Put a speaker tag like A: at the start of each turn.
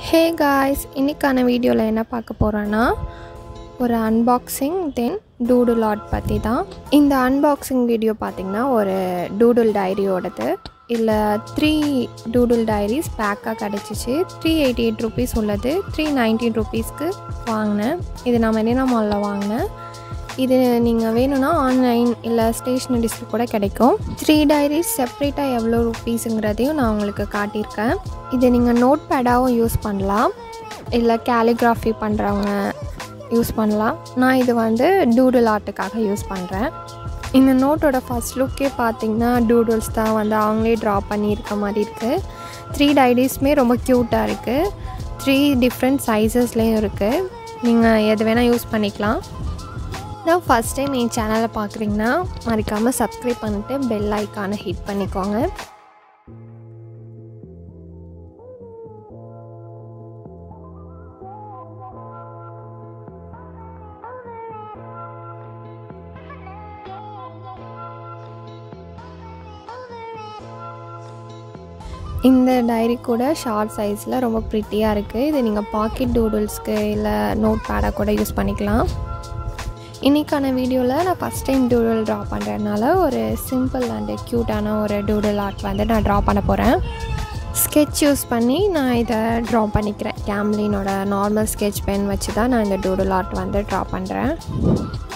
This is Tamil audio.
A: Hey guys, இன்னைக்கான வீடியோல என்ன பார்க்க போறோம்னா ஒரு அன்பாக்சிங் தென் doodle art பத்தி தான். இந்த அன்பாக்சிங் வீடியோ பாத்தீங்கன்னா ஒரு doodle டைரியோடது. இல்ல 3 doodle diaries பேக்கா கிடைச்சிச்சு. 388 rupees உள்ளது. 319 rupeesக்கு வாங்குனேன். இது நான் மெரினா மால்ல வாங்குனேன். இது நீங்க வேணும்னா ஆன்லைன் இல்ல ஸ்டேஷனரிஸ்ல கூட கிடைக்கும். 3 diaries செப்பரேட்டா எவ்வளவு ரூபீஸ்ங்கறதையும் நான் உங்களுக்கு காட்டியிருக்கேன். இது நீங்க நோட் பேடாவும் யூஸ் பண்ணலாம். இல்ல காலிகிராஃபி பண்றவங்க யூஸ் பண்ணலாம். நான் இது வந்து டூடுல் ஆர்ட்டுக்காக யூஸ் பண்றேன். இந்த நோட்டோட ஃபர்ஸ்ட் லுக்கே பாத்தீங்கன்னா டூடுல்ஸ் தான் வந்து அவங்களே டிரா பண்ணி இருக்க மாதிரி இருக்கு. 3 diariesமே ரொம்ப கியூட்டா இருக்கு. 3 டிஃபரண்ட் சைஸஸ்லயும் இருக்கு. நீங்க எது வேணா யூஸ் பண்ணிக்கலாம். நான் ஃபர்ஸ்ட் டைம் என் சேனலை பார்க்குறீங்கன்னா மறக்காம சப்ஸ்கிரைப் பண்ணிட்டு பெல் ஐகானை ஹிட் பண்ணிக்கோங்க. இந்த டைரி கூட ஷார்ட் சைஸில் ரொம்ப ப்ரிட்டியாக இருக்குது. இது நீங்கள் பாக்கெட் டூடுல்ஸ்க்கு இல்லை நோட் பேடாக கூட யூஸ் பண்ணிக்கலாம். இன்றைக்கான வீடியோவில் நான் ஃபஸ்ட் டைம் டூடுல் ட்ரா பண்ணுறதுனால ஒரு சிம்பிள் அண்டு க்யூட்டான ஒரு டூடுல் ஆர்ட் வந்து நான் ட்ரா பண்ண போகிறேன். ஸ்கெட்ச் யூஸ் பண்ணி நான் இதை ட்ரா பண்ணிக்கிறேன். கேம்லினோட நார்மல் ஸ்கெட்ச் பென் வச்சு தான் நான் இந்த டூடுல் ஆர்ட் வந்து ட்ரா பண்ணுறேன்.